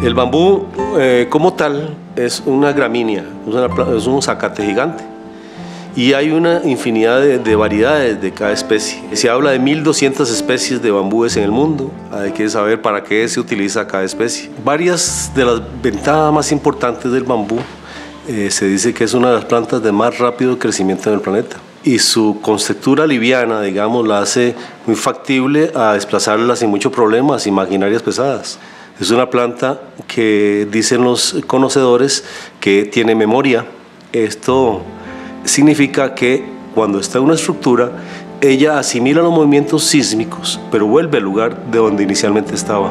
El bambú como tal es una gramínea, es un zacate gigante. Y hay una infinidad de variedades de cada especie. Se habla de 1200 especies de bambúes en el mundo. Hay que saber para qué se utiliza cada especie. Varias de las ventajas más importantes del bambú, se dice que es una de las plantas de más rápido crecimiento en el planeta. Y su conceptura liviana, digamos, la hace muy factible a desplazarla sin mucho problema, sin maquinarias pesadas. Es una planta que dicen los conocedores que tiene memoria. Esto significa que cuando está en una estructura, ella asimila los movimientos sísmicos, pero vuelve al lugar de donde inicialmente estaba.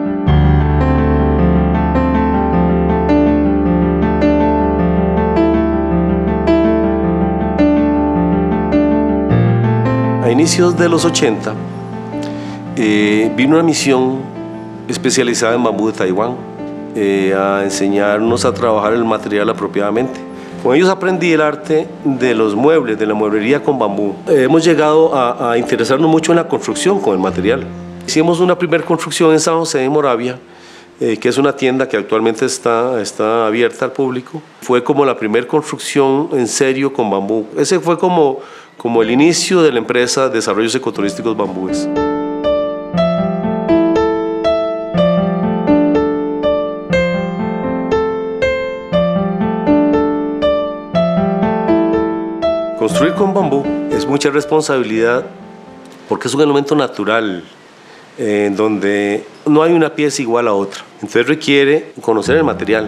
A inicios de los 80, vino una misión especializada en bambú de Taiwán a enseñarnos a trabajar el material apropiadamente. Con ellos aprendí el arte de los muebles, de la mueblería con bambú. Hemos llegado a interesarnos mucho en la construcción con el material. Hicimos una primera construcción en San José de Moravia, que es una tienda que actualmente está abierta al público. Fue como la primera construcción en serio con bambú. Ese fue como el inicio de la empresa Desarrollos Ecoturísticos Bambúes. Construir con bambú es mucha responsabilidad porque es un elemento natural en donde no hay una pieza igual a otra. Entonces requiere conocer el material.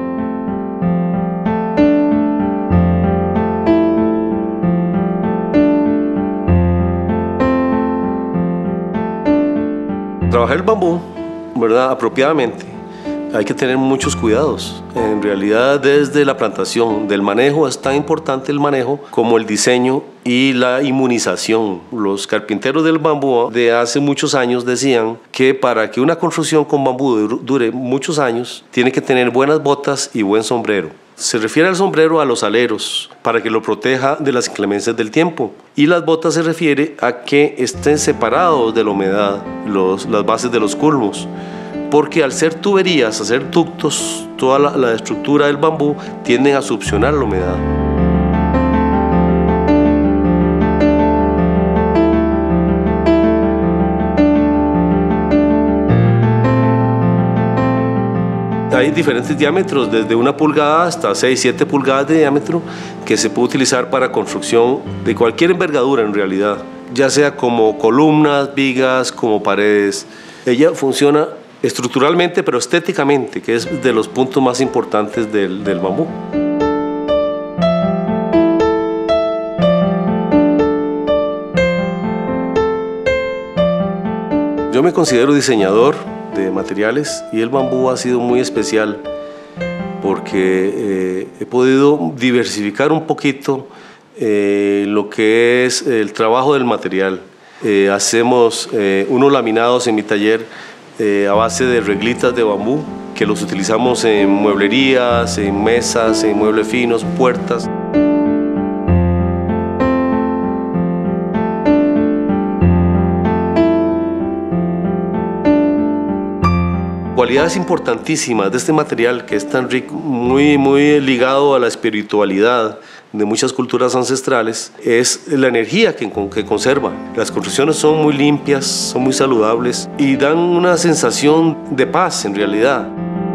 Trabajar el bambú, ¿verdad?, apropiadamente, hay que tener muchos cuidados. En realidad, desde la plantación, del manejo, es tan importante el manejo como el diseño y la inmunización. Los carpinteros del bambú de hace muchos años decían que para que una construcción con bambú dure muchos años, tiene que tener buenas botas y buen sombrero. Se refiere al sombrero a los aleros, para que lo proteja de las inclemencias del tiempo. Y las botas se refiere a que estén separados de la humedad, las bases de los culmos. Porque al ser tuberías, hacer ductos, toda la estructura del bambú tienden a succionar la humedad. Hay diferentes diámetros, desde 1 pulgada hasta 6-7 pulgadas de diámetro, que se puede utilizar para construcción de cualquier envergadura en realidad, ya sea como columnas, vigas, como paredes. Ella funciona estructuralmente, pero estéticamente, que es de los puntos más importantes del bambú. Yo me considero diseñador de materiales y el bambú ha sido muy especial porque he podido diversificar un poquito lo que es el trabajo del material. Hacemos unos laminados en mi taller a base de reglitas de bambú que los utilizamos en mueblerías, en mesas, en muebles finos, puertas. Cualidades importantísimas de este material que es tan rico, muy ligado a la espiritualidad de muchas culturas ancestrales, es la energía que conserva. Las construcciones son muy limpias, son muy saludables y dan una sensación de paz en realidad.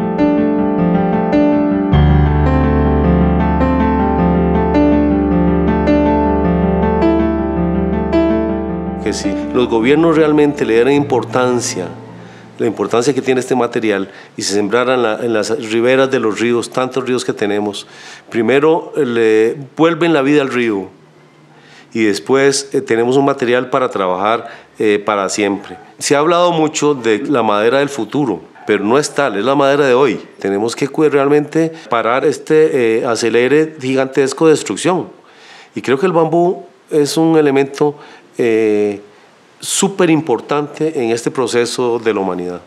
Que si los gobiernos realmente le dieran la importancia que tiene este material y se sembraran en las riberas de los ríos, tantos ríos que tenemos, primero le vuelven la vida al río y después tenemos un material para trabajar para siempre. Se ha hablado mucho de la madera del futuro, pero no es tal, es la madera de hoy. Tenemos que realmente parar este acelere gigantesco de destrucción. Y creo que el bambú es un elemento súper importante en este proceso de la humanidad.